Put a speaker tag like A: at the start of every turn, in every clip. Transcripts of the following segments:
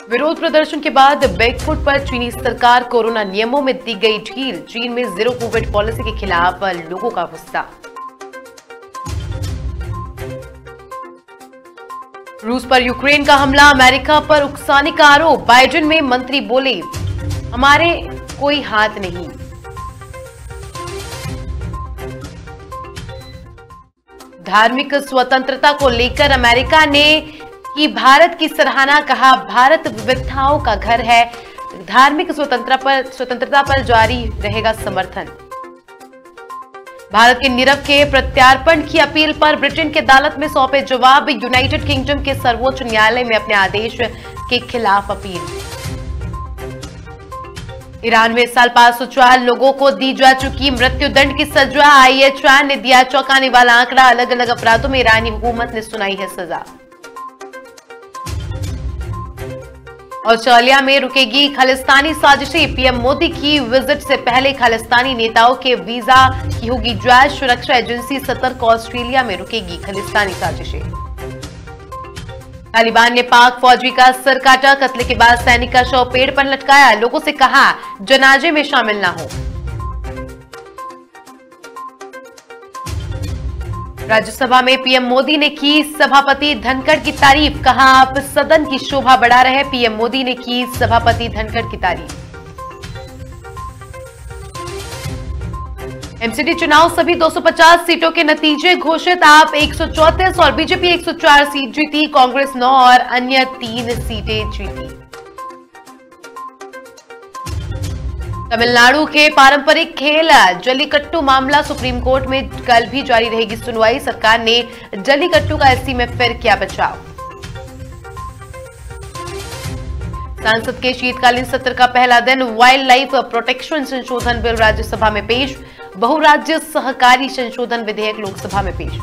A: विरोध प्रदर्शन के बाद बैकफुट पर चीनी सरकार, कोरोना नियमों में दी गई ढील। चीन में जीरो कोविड पॉलिसी के खिलाफ लोगों का गुस्सा। रूस पर यूक्रेन का हमला, अमेरिका पर उकसाने का आरोप। बाइडेन में मंत्री बोले, हमारे कोई हाथ नहीं। धार्मिक स्वतंत्रता को लेकर अमेरिका ने की भारत की सराहना, कहा भारत विविधताओं का घर है। धार्मिक स्वतंत्रता पर जारी रहेगा समर्थन। भारत के नीरव के प्रत्यार्पण की अपील पर ब्रिटेन की अदालत में सौंपे जवाब। यूनाइटेड किंगडम के सर्वोच्च न्यायालय में अपने आदेश के खिलाफ अपील। ईरान में इस साल 504 लोगों को दी जा चुकी मृत्युदंड की सजा। IHR ने दिया चौंकाने वाला आंकड़ा। अलग अलग अपराधों में ईरानी हुकूमत ने सुनाई है सजा। ऑस्ट्रेलिया में रुकेगी खालिस्तानी साजिशें। पीएम मोदी की विजिट से पहले खालिस्तानी नेताओं के वीजा की होगी जांच। सुरक्षा एजेंसी सतर्क, ऑस्ट्रेलिया में रुकेगी खालिस्तानी साजिशें। तालिबान ने पाक फौजी का सर काटा। कत्ल के बाद सैनिक का शव पेड़ पर लटकाया। लोगों से कहा जनाजे में शामिल ना हो। राज्यसभा में पीएम मोदी ने की सभापति धनखड़ की तारीफ। कहा आप सदन की शोभा बढ़ा रहे। पीएम मोदी ने की सभापति धनखड़ की तारीफ। एमसीडी चुनाव, सभी 250 सीटों के नतीजे घोषित। आप 134 और बीजेपी 104 सीट जीती। कांग्रेस 9 और अन्य 3 सीटें जीती। तमिलनाडु के पारंपरिक खेल जल्लीकट्टू मामला, सुप्रीम कोर्ट में कल भी जारी रहेगी सुनवाई। सरकार ने जल्लीकट्टू का एससी में फिर किया बचाव। संसद के शीतकालीन सत्र का पहला दिन, वाइल्ड लाइफ प्रोटेक्शन संशोधन बिल राज्यसभा में पेश। बहुराज्य सहकारी संशोधन विधेयक लोकसभा में पेश।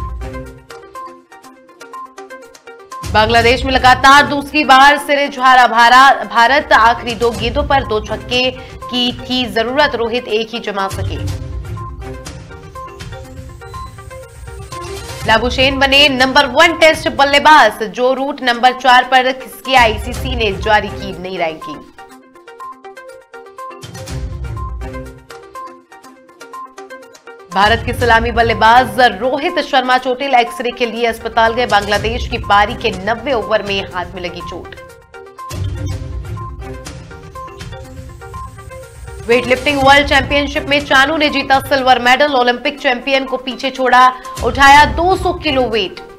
A: बांग्लादेश में लगातार दूसरी बार सिरे झाड़ा भारत। आखिरी 2 गेंदों पर 2 छक्के की थी जरूरत। रोहित एक ही जमा सके। लाबुशेन बने नंबर 1 टेस्ट बल्लेबाज। जो रूट नंबर 4 पर खिसकी। आईसीसी ने जारी की नई रैंकिंग। भारत के सलामी बल्लेबाज रोहित शर्मा चोटिल, एक्सरे के लिए अस्पताल गए। बांग्लादेश की पारी के 90 ओवर में हाथ में लगी चोट। वेट लिफ्टिंग वर्ल्ड चैंपियनशिप में चानू ने जीता सिल्वर मेडल। ओलंपिक चैंपियन को पीछे छोड़ा, उठाया 200 किलो वेट।